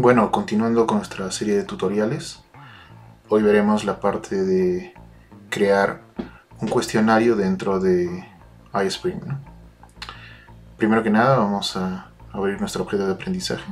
Bueno, continuando con nuestra serie de tutoriales, hoy veremos la parte de crear un cuestionario dentro de iSpring, ¿no? Primero que nada vamos a abrir nuestro objeto de aprendizaje.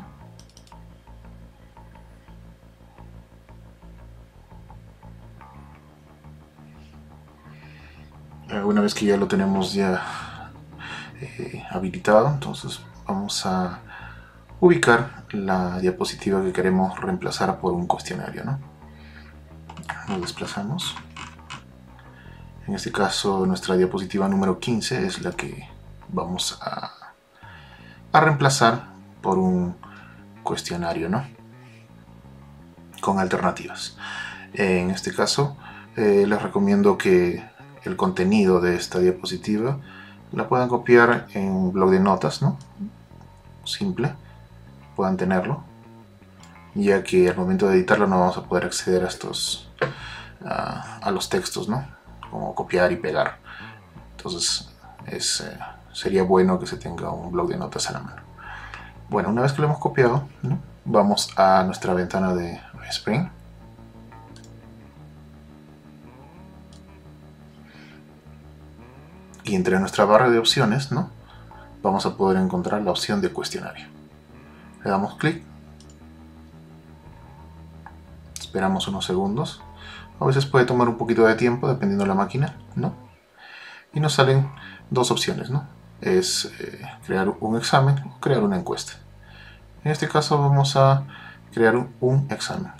Una vez que ya lo tenemos habilitado, entonces vamos a ubicar la diapositiva que queremos reemplazar por un cuestionario, ¿no? Lo desplazamos. En este caso nuestra diapositiva número 15 es la que vamos a reemplazar por un cuestionario, ¿no? Con alternativas. En este caso les recomiendo que el contenido de esta diapositiva la puedan copiar en un bloc de notas, ¿no? Simple, puedan tenerlo, ya que al momento de editarlo no vamos a poder acceder a estos a los textos, ¿no? Como copiar y pegar. Entonces sería bueno que se tenga un bloc de notas a la mano. Bueno, una vez que lo hemos copiado, ¿no? Vamos a nuestra ventana de iSpring. Y entre nuestra barra de opciones, ¿no? Vamos a poder encontrar la opción de cuestionario. Le damos clic. Esperamos unos segundos. A veces puede tomar un poquito de tiempo dependiendo de la máquina, ¿no? Y nos salen dos opciones, ¿no? Es crear un examen o crear una encuesta. En este caso vamos a crear un examen.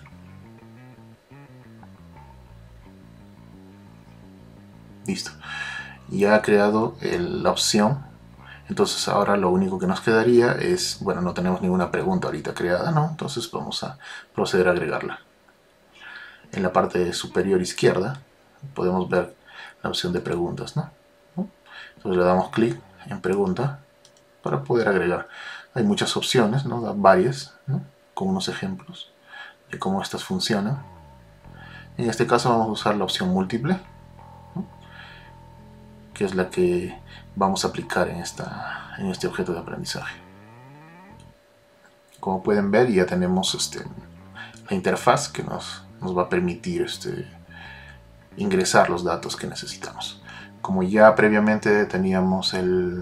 Listo. Ya ha creado la opción. Entonces ahora lo único que nos quedaría es, bueno, no tenemos ninguna pregunta ahorita creada, ¿no? Entonces vamos a proceder a agregarla. En la parte superior izquierda podemos ver la opción de preguntas, ¿no? Entonces le damos clic en pregunta para poder agregar. Hay muchas opciones, ¿no? Varias, ¿no? Con unos ejemplos de cómo estas funcionan. En este caso vamos a usar la opción múltiple, ¿no? Que es la que vamos a aplicar en este objeto de aprendizaje. Como pueden ver, ya tenemos la interfaz que nos va a permitir ingresar los datos que necesitamos. Como ya previamente teníamos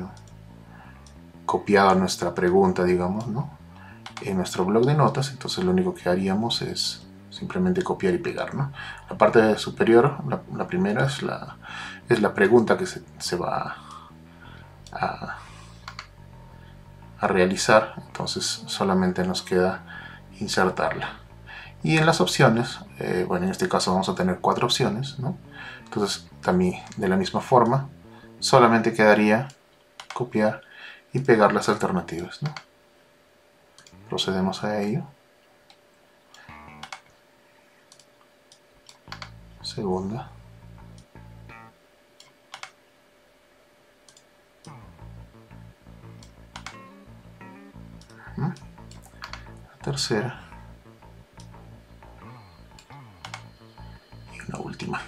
copiado nuestra pregunta, digamos, ¿no? En nuestro bloc de notas, entonces lo único que haríamos es simplemente copiar y pegar, ¿no? La parte superior, la primera es la pregunta que se va a realizar, entonces solamente nos queda insertarla. Y en las opciones, bueno, en este caso vamos a tener 4 opciones, ¿no? Entonces también de la misma forma solamente quedaría copiar y pegar las alternativas, ¿no? Procedemos a ello. Segunda. La tercera. Y una última.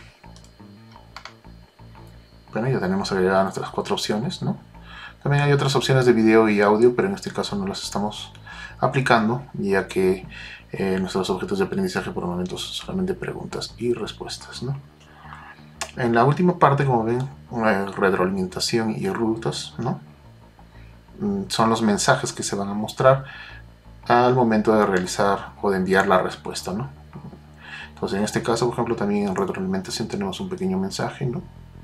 Bueno, ya tenemos agregadas nuestras 4 opciones, ¿no? También hay otras opciones de video y audio, pero en este caso no las estamos aplicando, ya que nuestros objetos de aprendizaje por el momento son solamente preguntas y respuestas, ¿no? En la última parte, como ven, retroalimentación y rutas, ¿no? Son los mensajes que se van a mostrar al momento de realizar o de enviar la respuesta, ¿no? Entonces en este caso, por ejemplo, también en retroalimentación tenemos un pequeño mensaje, ¿no?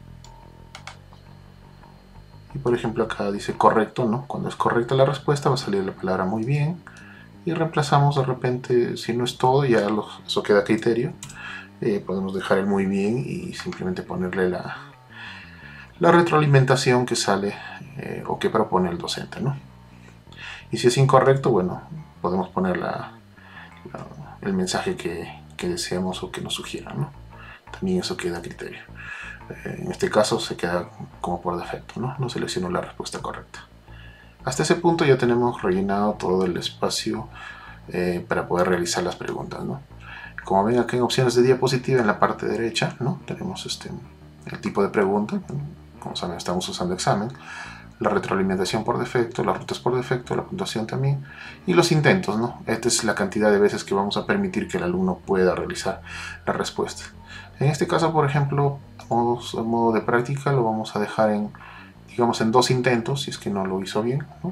Y por ejemplo acá dice correcto, ¿no? Cuando es correcta la respuesta va a salir la palabra muy bien. Y reemplazamos de repente, si no es todo, ya eso queda a criterio. Podemos dejar el muy bien y simplemente ponerle la retroalimentación que sale o que propone el docente, ¿no? Y si es incorrecto, bueno, podemos poner el mensaje que deseamos o que nos sugieran, ¿no? También eso queda a criterio. En este caso se queda como por defecto, ¿no? No selecciono la respuesta correcta. Hasta ese punto ya tenemos rellenado todo el espacio para poder realizar las preguntas, ¿no? Como ven aquí en opciones de diapositiva en la parte derecha, ¿no? Tenemos el tipo de pregunta, como saben estamos usando examen. la retroalimentación por defecto, las rutas por defecto, la puntuación también, y los intentos, ¿no? Esta es la cantidad de veces que vamos a permitir que el alumno pueda realizar la respuesta. En este caso, por ejemplo, a modo de práctica, lo vamos a dejar en, digamos, en 2 intentos, si es que no lo hizo bien, ¿no?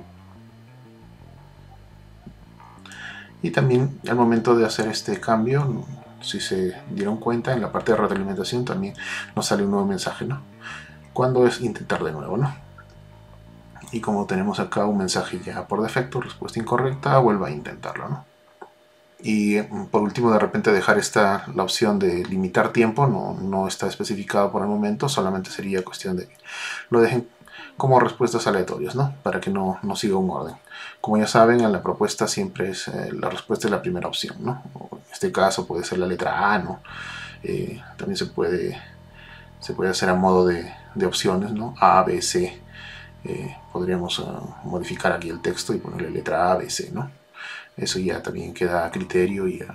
Y también al momento de hacer este cambio, si se dieron cuenta, en la parte de retroalimentación también nos sale un nuevo mensaje, ¿no? Cuando es intentar de nuevo, ¿no? Y como tenemos acá un mensaje ya por defecto, respuesta incorrecta, vuelva a intentarlo, ¿no? Y por último, de repente dejar la opción de limitar tiempo, no está especificado por el momento, solamente sería cuestión de que lo dejen como respuestas aleatorias, ¿no? Para que no siga un orden. Como ya saben, en la propuesta siempre es la respuesta es la primera opción, ¿no? O en este caso puede ser la letra A, ¿no? También se puede hacer a modo de opciones, ¿no? A, B, C. Podríamos modificar aquí el texto y ponerle letra A, B, C, ¿no? Eso ya también queda a criterio y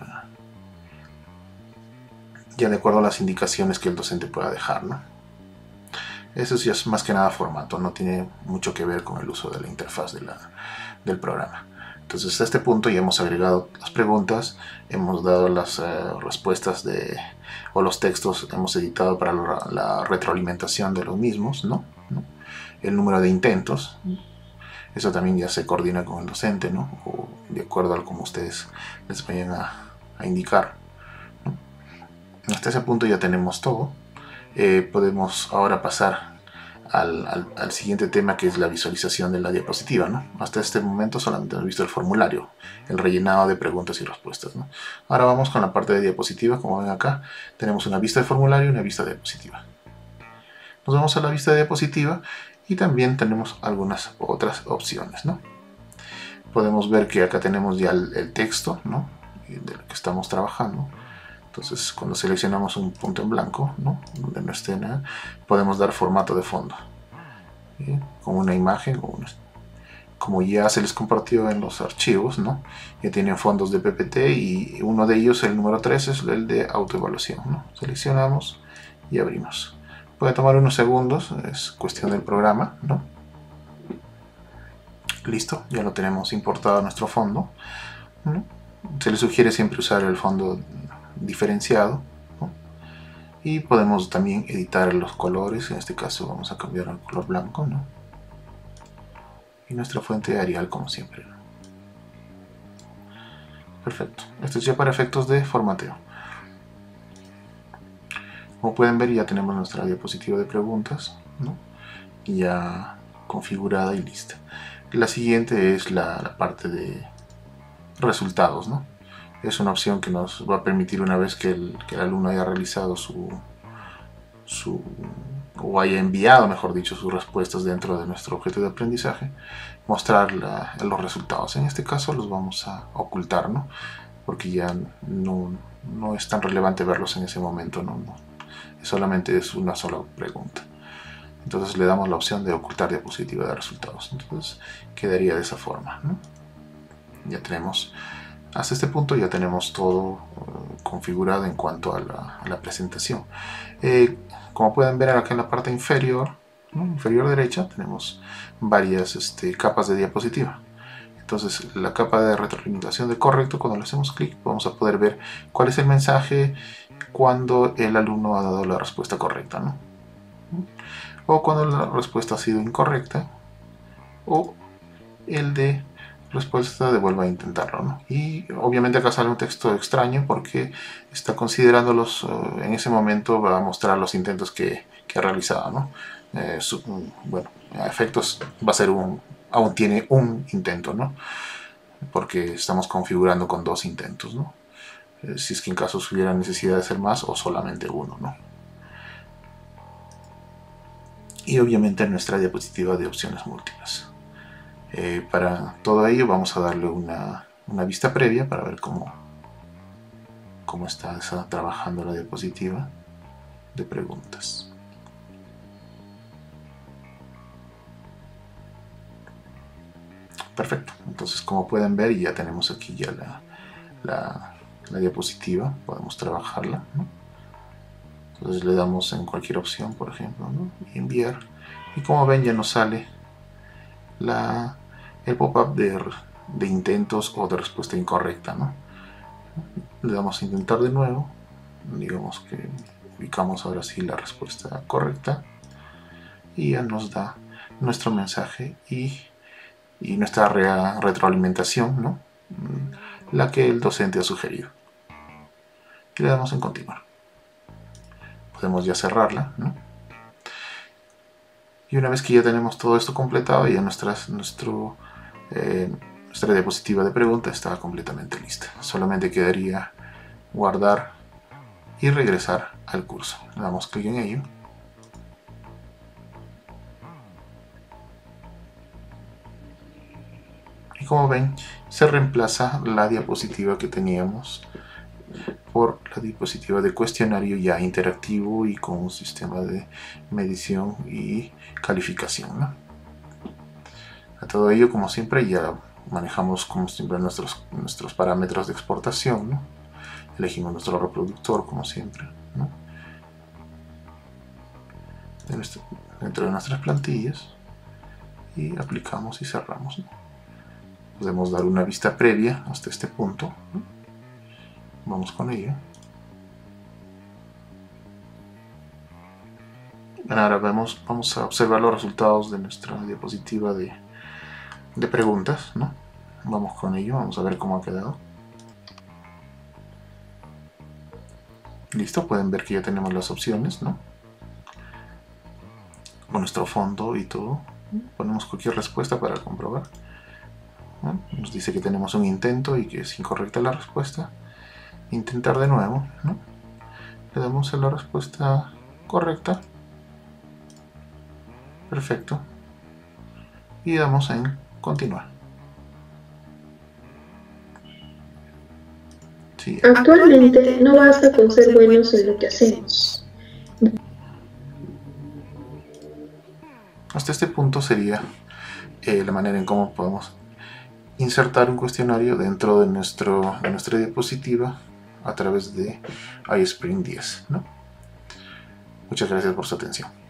ya de acuerdo a las indicaciones que el docente pueda dejar, ¿no? Eso ya es más que nada formato, no tiene mucho que ver con el uso de la interfaz del programa. Entonces a este punto ya hemos agregado las preguntas, hemos dado las respuestas o los textos, hemos editado para la retroalimentación de los mismos, ¿no? El número de intentos, eso también ya se coordina con el docente, ¿no? O de acuerdo a como ustedes les vayan a indicar, ¿no? Hasta ese punto ya tenemos todo. Podemos ahora pasar al siguiente tema, que es la visualización de la diapositiva, ¿no? Hasta este momento solamente hemos visto el formulario, el rellenado de preguntas y respuestas, ¿no? Ahora vamos con la parte de diapositiva. Como ven acá, tenemos una vista de formulario y una vista de diapositiva. Nos vamos a la vista de diapositiva y también tenemos algunas otras opciones, ¿no? Podemos ver que acá tenemos ya el texto, ¿no? De lo que estamos trabajando. Entonces, cuando seleccionamos un punto en blanco, ¿no? Donde no esté nada, podemos dar formato de fondo, ¿sí? Con una imagen, como ya se les compartió en los archivos, ¿no? Ya tienen fondos de PPT y uno de ellos, el número 3, es el de autoevaluación, ¿no? Seleccionamos y abrimos. Puede tomar unos segundos, es cuestión del programa, ¿no? Listo, ya lo tenemos importado a nuestro fondo, ¿no? Se les sugiere siempre usar el fondo diferenciado, ¿no? Y podemos también editar los colores. En este caso vamos a cambiar al color blanco, ¿no? Y nuestra fuente de Arial, como siempre, ¿no? Perfecto, esto es ya para efectos de formateo. Como pueden ver, ya tenemos nuestra diapositiva de preguntas, ¿no? Ya configurada y lista. La siguiente es la parte de resultados, ¿no? Es una opción que nos va a permitir, una vez que el alumno haya realizado o haya enviado, mejor dicho, sus respuestas dentro de nuestro objeto de aprendizaje, mostrar los resultados. En este caso los vamos a ocultar, ¿no? Porque ya no es tan relevante verlos en ese momento, ¿no? Solamente es una sola pregunta. Entonces le damos la opción de ocultar diapositiva de resultados. Entonces quedaría de esa forma, ¿no? Ya tenemos, hasta este punto ya tenemos todo configurado en cuanto a la presentación. Como pueden ver acá en la parte inferior, ¿no? Inferior derecha, tenemos varias capas de diapositiva. Entonces la capa de retroalimentación de correcto, cuando le hacemos clic, vamos a poder ver cuál es el mensaje cuando el alumno ha dado la respuesta correcta, ¿no? O cuando la respuesta ha sido incorrecta, o el de respuesta de vuelva a intentarlo, ¿no? Y obviamente acá sale un texto extraño porque está considerando en ese momento va a mostrar los intentos que ha realizado, ¿no? Bueno, a efectos va a ser aún tiene un intento, ¿no? Porque estamos configurando con 2 intentos, ¿no? Si es que en caso hubiera necesidad de hacer más o solamente uno, ¿no? Y obviamente nuestra diapositiva de opciones múltiples. Para todo ello vamos a darle una vista previa para ver cómo está trabajando la diapositiva de preguntas. Perfecto, entonces como pueden ver ya tenemos aquí ya la diapositiva, podemos trabajarla, ¿no? Entonces le damos en cualquier opción, por ejemplo, ¿no? Y enviar, y como ven ya nos sale el pop-up de intentos o de respuesta incorrecta, ¿no? Le damos a intentar de nuevo, digamos que ubicamos ahora sí la respuesta correcta y ya nos da nuestro mensaje y nuestra retroalimentación, ¿no? La que el docente ha sugerido. Y le damos en continuar. Podemos ya cerrarla, ¿no? Y una vez que ya tenemos todo esto completado, ya nuestra diapositiva de pregunta está completamente lista. Solamente quedaría guardar y regresar al curso. Le damos clic en ello. Y como ven, se reemplaza la diapositiva que teníamos por la diapositiva de cuestionario ya interactivo y con un sistema de medición y calificación, ¿no? A todo ello, como siempre, ya manejamos como siempre nuestros parámetros de exportación, ¿no? Elegimos nuestro reproductor como siempre, ¿no? Dentro de nuestras plantillas y aplicamos y cerramos, ¿no? Podemos dar una vista previa hasta este punto, ¿no? Vamos con ello. Ahora vamos a observar los resultados de nuestra diapositiva de preguntas, ¿no? Vamos con ello, vamos a ver cómo ha quedado. Listo, pueden ver que ya tenemos las opciones, ¿no? Con nuestro fondo y todo. Ponemos cualquier respuesta para comprobar, ¿no? Nos dice que tenemos un intento y que es incorrecta la respuesta. Intentar de nuevo, ¿no? Le damos a la respuesta correcta. Perfecto. Y damos en continuar. Sí. Actualmente no basta con ser buenos en lo que hacemos. Hasta este punto sería la manera en cómo podemos insertar un cuestionario dentro de nuestra diapositiva a través de iSpring 10, ¿no? Muchas gracias por su atención.